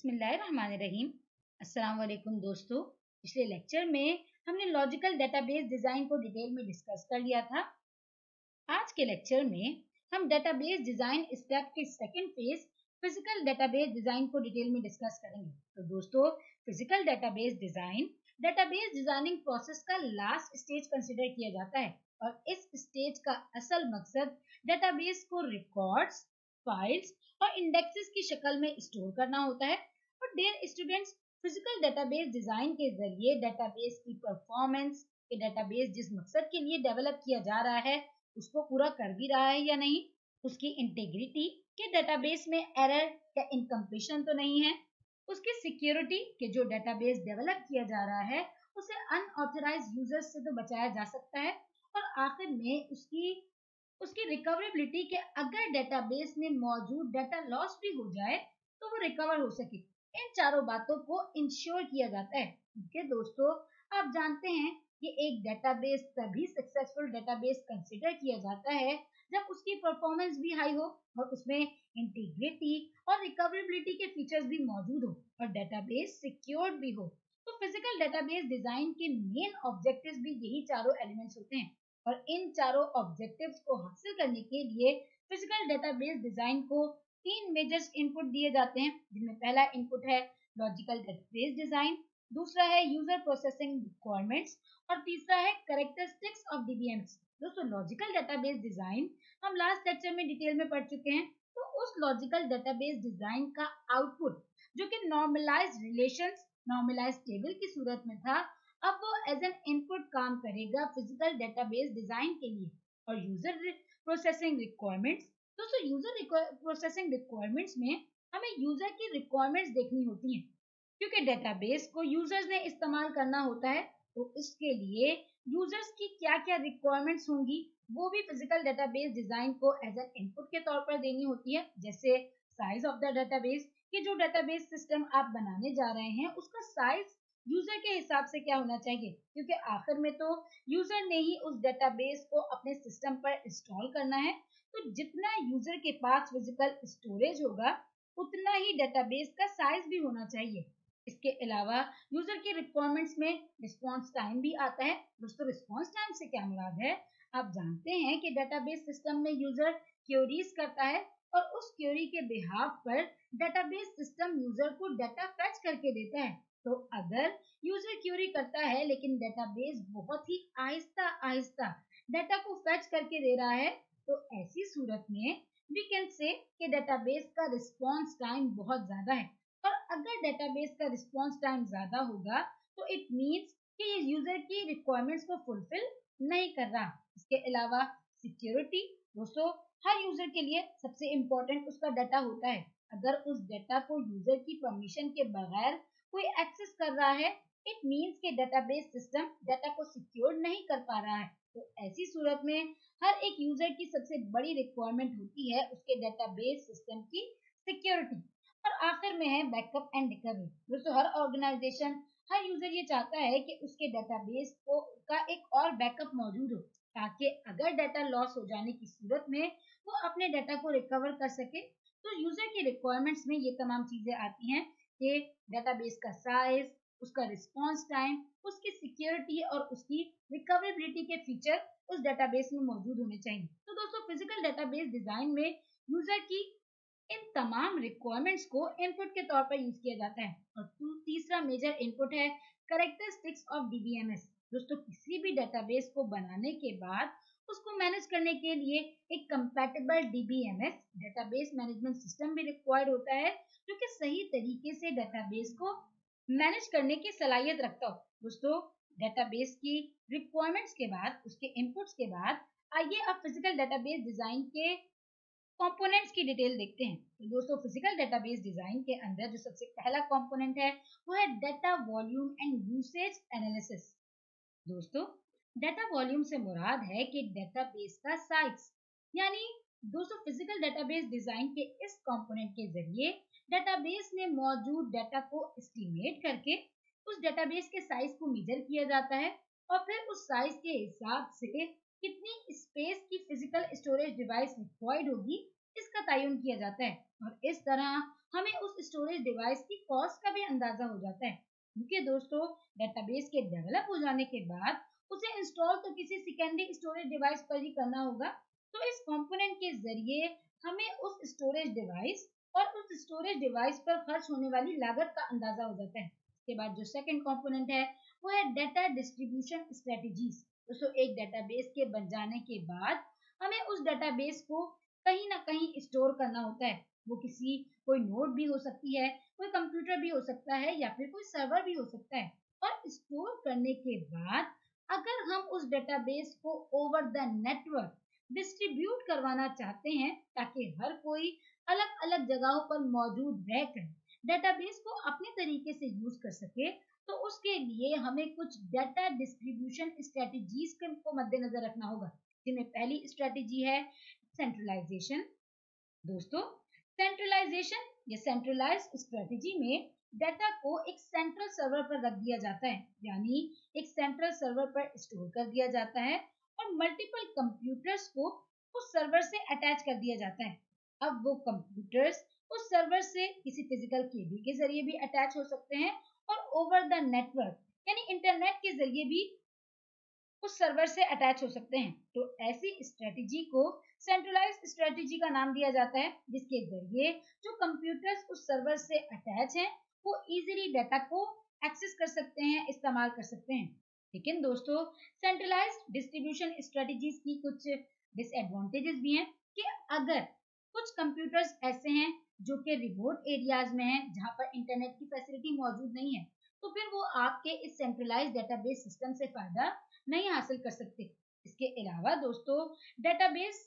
बिस्मिल्लाहिर्रहमानिर्रहीम। अस्सलाम वालेकुम दोस्तों। पिछले लेक्चर में हमने लॉजिकल डेटाबेस डिज़ाइन को डिटेल में डिस्कस कर लिया था। आज के लेक्चर में हम डेटाबेस डिज़ाइन स्टेप के second phase physical database design को डिटेल में डिस्कस करेंगे। तो दोस्तों, फिजिकल डेटाबेस डिज़ाइनिंग प्रोसेस का लास्ट स्टेज कंसिडर किया जाता है और इस स्टेज का असल मकसद डेटाबेस को रिकॉर्ड्स, फाइल्स और इंडेक्सेस की शक्ल में स्टोर करना होता है। और dear students, physical database design के जरिए डेटाबेस की परफॉर्मेंस के डेटाबेस जिस मकसद के लिए डेवलप किया जा रहा है उसको पूरा कर भी रहा है या नहीं, उसकी इंटीग्रिटी के डेटाबेस में एरर या इनकम्प्लीशन तो नहीं है, उसकी सिक्योरिटी के जो डेटाबेस डेवलप किया जा रहा है उसे अनऑथराइज्ड यूजर्स से तो बचाया जा सकता है, और आखिर में उसकी रिकवरेबिलिटी के अगर डेटाबेस में मौजूद डाटा लॉस भी हो जाए तो वो रिकवर हो सके। इन चारों बातों को इंश्योर किया जाता है। क्योंकि दोस्तों, आप जानते हैं कि एक डेटाबेस तभी सक्सेसफुल डेटाबेस कंसिडर किया जाता है जब उसकी परफॉर्मेंस भी हाई हो और उसमें इंटीग्रिटी और रिकवरेबिलिटी के फीचर्स भी मौजूद हो और डेटाबेस सिक्योर्ड भी हो। तो फिजिकल डेटाबेस डिजाइन के मेन ऑब्जेक्टिव्स भी यही चारों एलिमेंट्स होते हैं, और इन चारों ऑब्जेक्टिव्स को हासिल करने के लिए फिजिकल डेटाबेस डिजाइन को तीन मेजर इनपुट दिए जाते हैं, जिनमें पहला इनपुट है लॉजिकल डेटाबेस डिजाइन, दूसरा है यूजर प्रोसेसिंग रिक्वायरमेंट्स और तीसरा है कैरेक्टरिस्टिक्स ऑफ डीबीएमएस। दोस्तों, लॉजिकल डेटाबेस डिजाइन हम लास्ट लेक्चर में डिटेल में पढ़ चुके हैं। तो उस लॉजिकल डेटाबेस डिजाइन का आउटपुट जो कि नॉर्मलाइज्ड रिलेशंस, नॉर्मलाइज्ड टेबल की सूरत में था, अब वो एज एन इनपुट काम करेगा फिजिकल डेटाबेस डिजाइन के लिए। और यूजर प्रोसेसिंग रिक्वायरमेंट्स, दोस्तों यूजर प्रोसेसिंग रिक्वायरमेंट्स में हमें यूजर की रिक्वायरमेंट्स देखनी होती हैं, क्योंकि डेटाबेस को यूजर्स ने इस्तेमाल करना होता है। तो इसके लिए यूजर्स की क्या क्या रिक्वायरमेंट्स होंगी वो भी फिजिकल डेटाबेस डिजाइन को एज एन इनपुट के तौर पर देनी होती है। जैसे साइज ऑफ द डेटाबेस, कि जो डेटाबेस सिस्टम आप बनाने जा रहे हैं उसका साइज यूजर के हिसाब से क्या होना चाहिए, क्योंकि आखिर में तो यूजर ने ही उस डेटाबेस को अपने सिस्टम पर इंस्टॉल करना है। तो जितना यूजर के पास फिजिकल स्टोरेज होगा उतना ही डेटाबेस का साइज भी होना चाहिए। इसके अलावा यूजर की रिक्वायरमेंट्स में रिस्पांस टाइम भी आता है। दोस्तों, रिस्पांस टाइम से क्या मुराद है? आप जानते हैं कि डेटाबेस सिस्टम में यूजर क्वेरीज करता है और उस क्वेरी के बिहाफ पर डेटाबेस सिस्टम यूजर को डाटा फेच करके देता है। तो अगर यूजर क्वेरी करता है लेकिन डेटाबेस बहुत ही आहिस्ता आहिस्ता डाटा को फेच करके दे रहा है, तो ऐसी सूरत में वी कैन से कि डेटाबेस का रिस्पांस टाइम बहुत ज्यादा है। और अगर डेटाबेस का रिस्पांस टाइम ज्यादा होगा तो इट मीन्स कि ये यूजर की रिक्वायरमेंट्स को फुलफिल नहीं कर रहा। इसके अलावा सिक्योरिटी, दोस्तों हर यूजर के लिए सबसे इम्पोर्टेंट उसका डाटा होता है। अगर उस डाटा को यूजर की परमिशन के बगैर कोई एक्सेस कर रहा है, इट मीन्स कि डेटाबेस सिस्टम डाटा को सिक्योर नहीं कर पा रहा है। तो ऐसी सूरत में हर एक यूजर की सबसे बड़ी रिक्वायरमेंट होती है उसके डेटाबेस सिस्टम की सिक्योरिटी। और आखिर में है बैकअप एंड रिकवरी। दोस्तों, हर ऑर्गेनाइजेशन, हर यूजर ये चाहता है कि उसके डेटाबेस को का एक और बैकअप मौजूद हो, ताकि अगर डाटा लॉस हो जाने की सूरत में वो अपने डाटा को रिकवर कर सके। तो यूजर की रिक्वायरमेंट्स में ये तमाम चीजें आती हैं कि डेटाबेस का साइज, उसका रिस्पांस टाइम, उसकी सिक्योरिटी और उसकी रिकवरेबिलिटी के फीचर उस डेटाबेस में मौजूद होने चाहिए। तो दोस्तों, फिजिकल डेटाबेस डिजाइन में यूजर की इन तमाम रिक्वायरमेंट्स को इनपुट के तौर पर यूज किया जाता है। और तीसरा मेजर इनपुट है कैरेक्टरिस्टिक्स ऑफ डीबीएमएस। दोस्तों, किसी भी डेटाबेस को बनाने के बाद उसको मैनेज करने के लिए एक compatible DBMS database management system भी रिक्वायर्ड होता है, जो कि सही तरीके से डेटाबेस को मैनेज करने की सलाहियत रखता हो। दोस्तों, डेटाबेस की रिक्वायरमेंट्स के बाद, उसके इनपुट्स के बाद, आइए अब फिजिकल डेटाबेस डिजाइन के कंपोनेंट्स की डिटेल देखते हैं। तो दोस्तों, फिजिकल डेटाबेस डिजाइन के अंदर जो सबसे पहला कंपोनेंट है वो है data volume and usage analysis. दोस्तों, डाटा वॉल्यूम से मुराद है कि डेटाबेस का साइज, यानी दोस्तों फिजिकल डेटाबेस डिजाइन के इस कंपोनेंट के जरिए डेटाबेस में मौजूद डाटा को एस्टिमेट करके उस डेटाबेस के साइज को मेजर किया जाता है, और फिर उस साइज के हिसाब से कितनी स्पेस की फिजिकल स्टोरेज डिवाइस रिक्वायर्ड होगी इसका तयन किया जाता है और इस तरह हमें उस स्टोरेज डिवाइस की कॉस्ट का भी अंदाजा हो जाता है। क्योंकि दोस्तों डेटाबेस के डेवलप हो जाने के बाद उसे इंस्टॉल तो किसी सेकेंडरी स्टोरेज डिवाइस पर ही करना होगा। तो इस कंपोनेंट के जरिए हमें उस स्टोरेज डिवाइस और उस स्टोरेज डिवाइस पर खर्च होने वाली लागत का अंदाजा हो जाता है। इसके बाद जो सेकंड कंपोनेंट है वो है डेटा डिस्ट्रीब्यूशन स्ट्रेटजीज। दोस्तों एक डेटाबेस के बन जाने के बाद हमें उस डेटाबेस को कहीं ना कहीं स्टोर करना होता है। वो किसी कोई नोड भी हो सकती है, कोई कंप्यूटर भी हो सकता है या फिर कोई सर्वर भी हो सकता है। और स्टोर करने के बाद अगर हम उस डेटाबेस को ओवर द नेटवर्क डिस्ट्रीब्यूट करवाना चाहते हैं ताकि हर कोई अलग अलग जगहों पर मौजूद रहकर डेटाबेस को अपने तरीके से यूज कर सके, तो उसके लिए हमें कुछ डेटा डिस्ट्रीब्यूशन स्ट्रेटजीज को मद्देनजर रखना होगा, जिनमें पहली स्ट्रेटजी है सेंट्रलाइजेशन। दोस्तों सेंट्रलाइजेशन या सेंट्रलाइज्ड स्ट्रेटजी में डेटा को एक सेंट्रल सर्वर पर रख दिया जाता है, यानी एक सेंट्रल सर्वर पर स्टोर कर दिया जाता है और मल्टीपल कंप्यूटर्स को उस सर्वर से अटैच कर दिया जाता है। अब वो कंप्यूटर्स उस सर्वर से किसी फिजिकल केबल के जरिए भी अटैच हो सकते हैं और ओवर द नेटवर्क यानी इंटरनेट के जरिए भी उस सर्वर से अटैच हो सकते हैं। तो ऐसी स्ट्रेटजी को सेंट्रलाइज्ड स्ट्रेटजी का नाम दिया जाता है, जिसके जरिए जो कंप्यूटर्स उस सर्वर से अटैच हैं वो इजीली डाटा को एक्सेस कर सकते हैं, इस्तेमाल कर सकते हैं। लेकिन दोस्तों सेंट्रलाइज्ड डिस्ट्रीब्यूशन स्ट्रेटजीज की कुछ डिसएडवांटेजेस भी हैं कि अगर कुछ कंप्यूटर्स ऐसे हैं जो कि रिमोट एरियाज में हैं जहां पर इंटरनेट की फैसिलिटी मौजूद नहीं है, तो फिर वो आपके इस सेंट्रलाइज्ड डेटाबेस सिस्टम से फायदा नहीं हासिल कर सकते। इसके अलावा दोस्तों डेटाबेस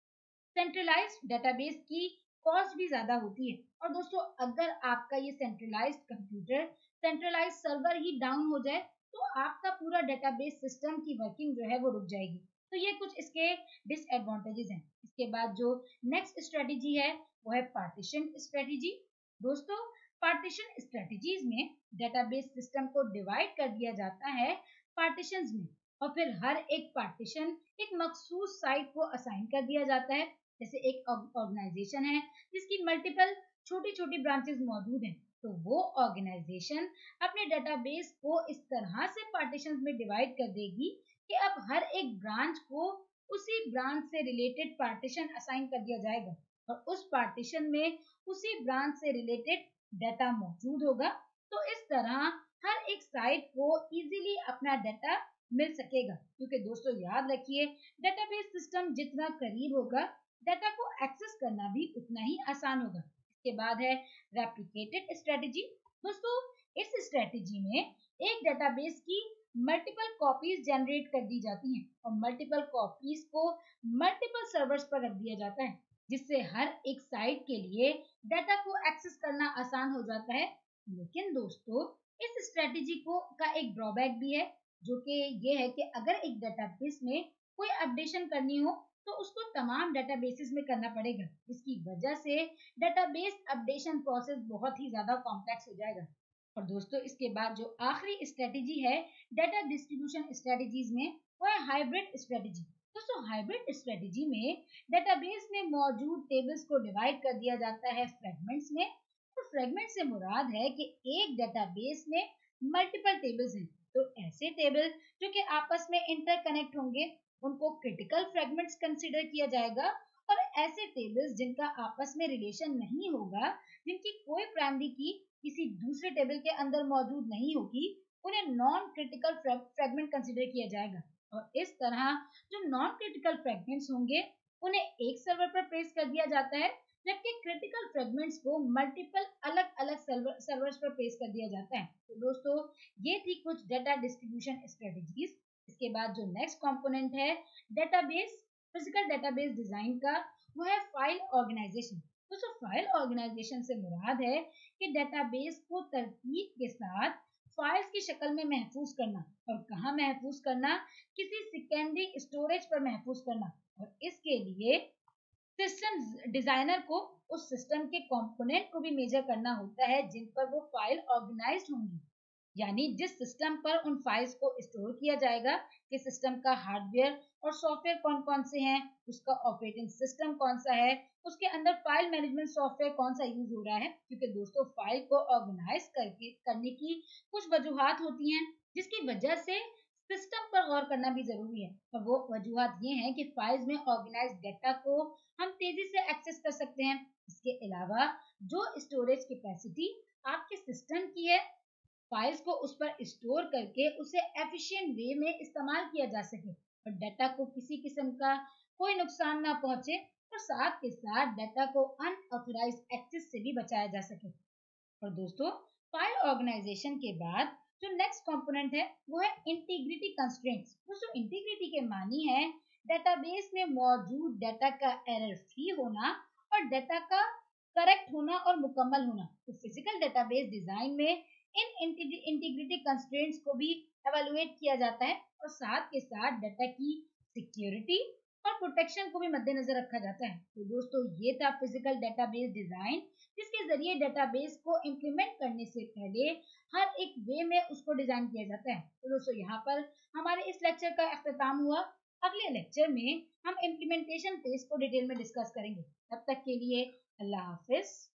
सेंट्रलाइज्ड डेटाबेस की कॉस्ट भी ज्यादा होती है और दोस्तों अगर आपका ये सेंट्रलाइज्ड कंप्यूटर सेंट्रलाइज्ड सर्वर ही डाउन हो जाए तो आपका पूरा डेटाबेस सिस्टम की वर्किंग जो है वो रुक जाएगी। तो ये कुछ इसके डिसएडवांटेजेस हैं। इसके बाद जो नेक्स्ट स्ट्रेटजी है वो है पार्टीशन स्ट्रेटजी। दोस्तों पार्टीशन स्ट्रेटजीज में डेटाबेस सिस्टम को डिवाइड कर दिया जाता है पार्टीशंस में और फिर हर एक पार्टीशन एक मखसूस साइट को असाइन कर दिया जाता है। जैसे एक ऑर्गेनाइजेशन है जिसकी मल्टीपल छोटी छोटी ब्रांचेस मौजूद हैं, तो वो ऑर्गेनाइजेशन अपने डेटाबेस को इस तरह से पार्टीशंस में डिवाइड कर देगी कि अब हर एक ब्रांच को उसी ब्रांच से रिलेटेड पार्टीशन असाइन कर दिया जाएगा और उस पार्टीशन में उसी ब्रांच से रिलेटेड डाटा मौजूद होगा। तो इस तरह हर एक साइट को इजीली अपना डाटा मिल सकेगा, क्योंकि दोस्तों याद रखिए डेटाबेस सिस्टम जितना करीब होगा डाटा को एक्सेस करना भी उतना ही आसान होगा। इसके बाद है रेप्लिकेटेड स्ट्रेटजी। दोस्तों इस स्ट्रेटजी में एक डेटाबेस की मल्टीपल कॉपीज जनरेट कर दी जाती हैं और मल्टीपल कॉपीज को मल्टीपल सर्वर्स पर रख दिया जाता है, जिससे हर एक साइट के लिए डाटा को एक्सेस करना आसान हो जाता है। लेकिन दोस्तों इस स्ट्रेटजी को का एक ड्रॉबैक भी है, जो कि ये है कि अगर एक डेटाबेस में कोई अपडेशन करनी हो तो उसको तमाम डेटाबेसेस में करना पड़ेगा, जिसकी वजह से डेटाबेस अपडेशन प्रोसेस बहुत ही ज्यादा कॉम्प्लेक्स हो जाएगा। और दोस्तों इसके बाद जो आखिरी स्ट्रेटजी है डेटा डिस्ट्रीब्यूशन स्ट्रेटजीज में वो है हाइब्रिड स्ट्रेटजी। दोस्तों हाइब्रिड स्ट्रेटजी में डेटाबेस में मौजूद टेबल्स को डिवाइड कर दिया जाता है फ्रेगमेंट्स में। तो फ्रेगमेंट से मुराद है कि एक डेटाबेस में मल्टीपल टेबल्स हैं, तो ऐसे टेबल जो कि आपस में इंटरकनेक्ट होंगे उनको क्रिटिकल फ्रेगमेंट्स कंसीडर किया जाएगा और ऐसे टेबल्स जिनका आपस में रिलेशन नहीं होगा, जिनकी कोई प्राइमरी की किसी दूसरे टेबल के अंदर मौजूद नहीं होगी, उन्हें नॉन क्रिटिकल फ्रेगमेंट कंसीडर किया जाएगा। और इस तरह जो नॉन क्रिटिकल फ्रेगमेंट्स होंगे उन्हें एक सर्वर पर प्लेस कर दिया जाता है, जबकि क्रिटिकल फ्रेगमेंट्स को मल्टीपल अलग अलग सर्वर्स पर प्लेस कर दिया जाता है। तो दोस्तों ये थी कुछ डेटा डिस्ट्रीब्यूशन स्ट्रेटजीज। इसके बाद जो नेक्स्ट कंपोनेंट है डेटाबेस फिजिकल डेटाबेस डिजाइन का वो है फाइल ऑर्गेनाइजेशन। दोस्तों फाइल ऑर्गेनाइजेशन से मुराद है कि डेटाबेस को तरतीब के साथ फाइल्स की शक्ल में महफूज करना और कहाँ महफूज करना, किसी सेकेंडरी स्टोरेज पर महफूज करना। और इसके लिए सिस्टम डिजाइनर को उस सिस्टम के कंपोनेंट को भी मेजर करना होता है जिन पर वो फाइल ऑर्गेनाइज्ड होंगी। यानी जिस सिस्टम पर उन फाइल्स को स्टोर किया जाएगा कि सिस्टम का हार्डवेयर और सॉफ्टवेयर कौन कौन से हैं, उसका ऑपरेटिंग सिस्टम कौन सा है, उसके अंदर फाइल मैनेजमेंट सॉफ्टवेयर कौन सा यूज हो रहा है। क्योंकि दोस्तों फाइल को ऑर्गेनाइज करने की कुछ वजूहात होती हैं जिसकी वजह से सिस्टम पर गौर करना भी जरूरी है। और वो वजूहात ये हैं कि फाइल्स में ऑर्गेनाइज डेटा को हम तेजी से एक्सेस कर सकते हैं। इसके अलावा जो स्टोरेज कैपेसिटी आपके सिस्टम की है, फाइल्स को उस पर स्टोर करके उसे एफिशिएंट वे में इस्तेमाल किया जा सके और डाटा को किसी किस्म का कोई नुकसान ना पहुंचे, और साथ के साथ डाटा को अनऑथराइज्ड एक्सेस से भी बचाया जा सके। और दोस्तों फाइल ऑर्गेनाइजेशन के बाद जो नेक्स्ट कंपोनेंट है वो है इंटीग्रिटी कंस्ट्रेंट्स। दोस्तों इंटीग्रिटी के मानी है डेटाबेस में मौजूद डाटा का एरर फ्री होना और डाटा का करेक्ट होना और मुकम्मल होना। तो फिजिकल डेटाबेस डिजाइन में इन इंटीग्रिटी कंस्ट्रेंट्स को भी एवेलुएट किया जाता है और साथ के साथ डाटा की सिक्योरिटी और प्रोटेक्शन को भी मद्देनजर रखा जाता है। तो दोस्तों ये था फिजिकल डेटाबेस डिजाइन, जिसके जरिए डेटाबेस को इम्प्लीमेंट करने से पहले हर एक वे में उसको डिजाइन किया जाता है। तो दोस्तों यहाँ पर हमारे इस लेक्चर का अख्ताम हुआ। अगले लेक्चर में हम इम्प्लीमेंटेशन फेज को डिटेल में डिस्कस करेंगे। तब तक के लिए अल्लाह हाफिज।